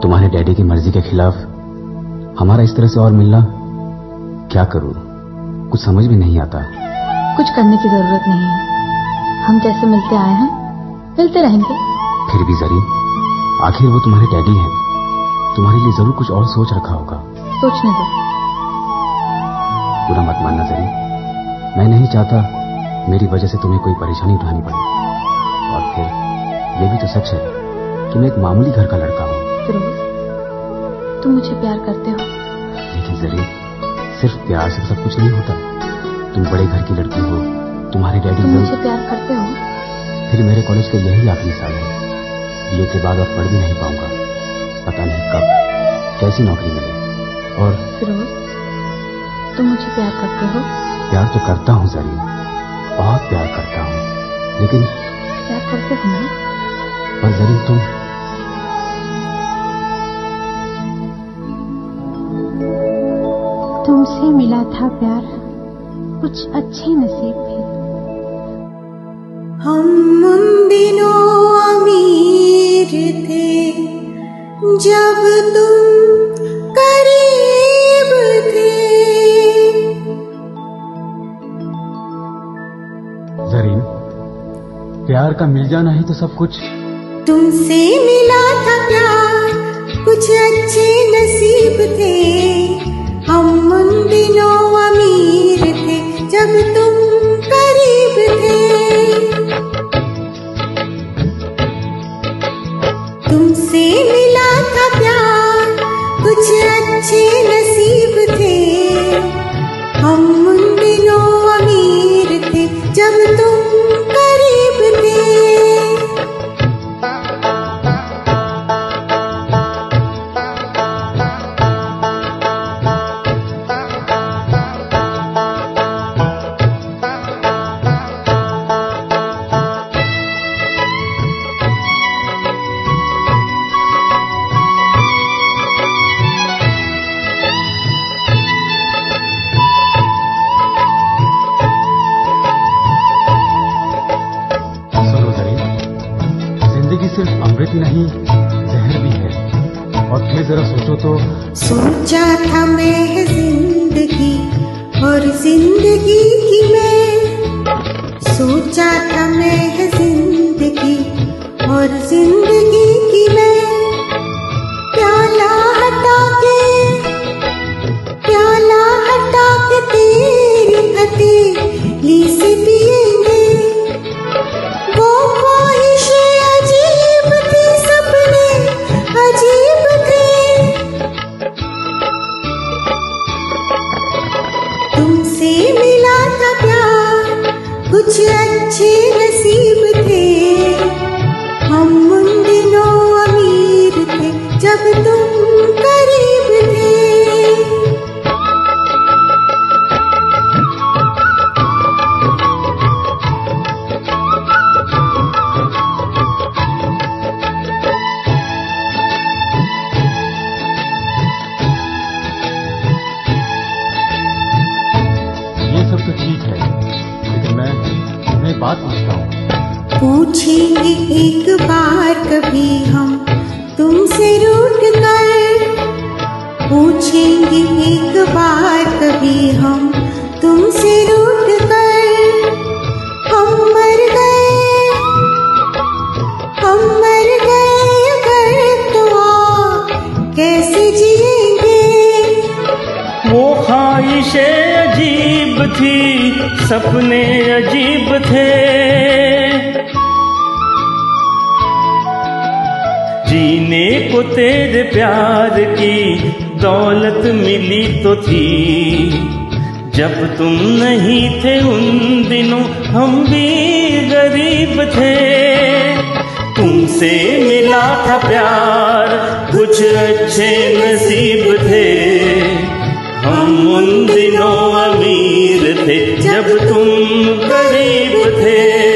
तुम्हारे डैडी की मर्जी के खिलाफ हमारा इस तरह से और मिलना, क्या करूं, कुछ समझ भी नहीं आता। कुछ करने की जरूरत नहीं है, हम जैसे मिलते आए हैं मिलते रहेंगे। फिर भी जरीन, आखिर वो तुम्हारे डैडी हैं, तुम्हारे लिए जरूर कुछ और सोच रखा होगा। सोचने दो। बुरा मत मानना जरीन, मैं नहीं चाहता मेरी वजह से तुम्हें कोई परेशानी उठानी पड़े। और फिर ये भी तो सच है कि मैं एक मामूली घर का लड़का हूँ। फिरोज, तुम मुझे प्यार करते हो? लेकिन जरीन, सिर्फ प्यार से सब कुछ नहीं होता। तुम बड़े घर की लड़की हो, तुम्हारे डैडी तुम मुझे प्यार करते हो? फिर मेरे कॉलेज का यही आखिरी साल है, बीए के बाद और पढ़ भी नहीं पाऊंगा। पता नहीं कब कैसी नौकरी मिले। और फिरोज, तुम मुझे प्यार करते हो? प्यार तो करता हूँ जरीन, बहुत प्यार करता हूँ। लेकिन प्यार करते हो ना? पर जरीन, तुमसे मिला था प्यार, कुछ अच्छे नसीब थे। हम उन दिनों अमीर थे जब तुम करीब थे। जरीन, प्यार का मिल जाना ही तो सब कुछ। तुमसे मिला था प्यार, कुछ अच्छे नसीब थे। हम उन दिनों अमीर थे जब तुम करीब थे। तुमसे मिला था प्यार, कुछ अच्छे नसीब थे। हम उन दिनों अमीर थे जब तुम करीब थे। सिर्फ अमृत नहीं, जहर भी है। और फिर जरा सोचो तो। सोचा था मैं जिंदगी और जिंदगी की मैं, सोचा था मैं जिंदगी और जिंदगी की मैं। प्याला हटा के तेरी हथेली से पिएंगे। वो ख्वाहिशें अजीब थी, सपने अजीब थे। तुमसे मिला था प्यार, कुछ अच्छे नसीब थे। हम उन दिनों अमीर थे जब तुम करीब थे। तो ठीक है, लेकिन मैं तुम्हें बात पूछता हूँ। पूछेंगे एक बार कभी हम तुमसे रूठ कर, पूछेंगे एक बार कभी हम तुमसे रूठ कर। हम मर गए अगर तो आप कैसे जिएंगे। वो ख्वाहिशें अजीब थी, सपने अजीब थे। जीने को तेरे प्यार की दौलत मिली तो थी। जब तुम नहीं थे उन दिनों हम भी गरीब थे। तुमसे मिला था प्यार, कुछ अच्छे नसीब थे। हम उन दिनों अमीर थे जब तुम गरीब थे।